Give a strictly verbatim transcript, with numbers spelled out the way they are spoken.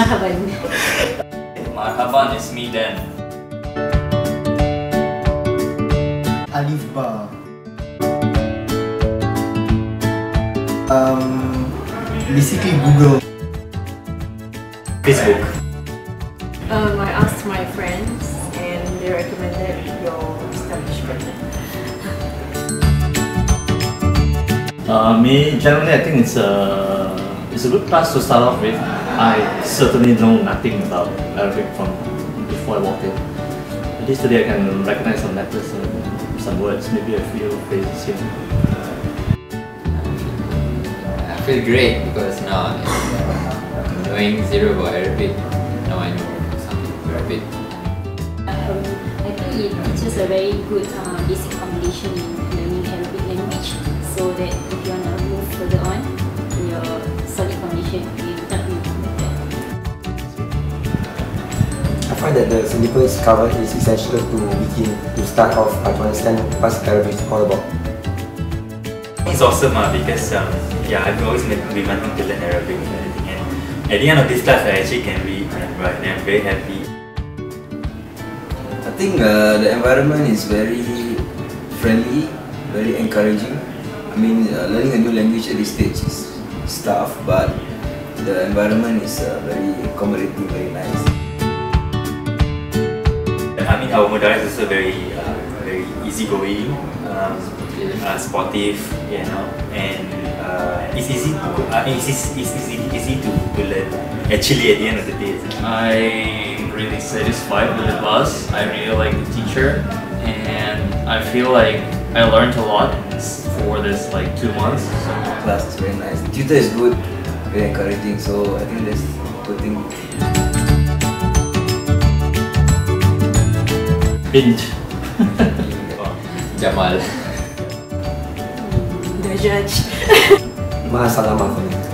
Marhaban. Marhaban is me then. Alif Baa. Um, basically Google. Facebook. Um, I asked my friends and they recommended your establishment. Uh, me, generally I think it's a, it's a good class to start off with. I certainly know nothing about Arabic from before I walked in. At least today I can recognize some letters and some words, maybe a few phrases here. I feel great because now knowing zero about Arabic, now I know something about Arabic. Um, I think it teaches a very good uh, basic foundation in learning Arabic language, so that if you want to move further on, your solid foundation will help you with that. I find that the syllabus covered is essential to begin to start off and to understand what Arabic is all about. It's awesome uh, because um, yeah, I've always been wanting to learn Arabic and everything, and at the end of this class I actually can read and write and I'm very happy. I think uh, the environment is very friendly, very encouraging. I mean, uh, learning a new language at this stage is tough, but the environment is uh, very accommodating, very nice. I mean, our Mudaris is also very, uh, very easygoing, um, uh, sportive, you know, and uh, it's easy to uh, it's, it's, it's easy, easy to, to learn. Actually, at the end of the day, I'm really satisfied with the class. I really like the teacher, and I feel like I learned a lot for this like two months. So. The class is very nice. The tutor is good, very encouraging. So I think that's a good thing. Binge. Jamal. The judge. Masalamah for me.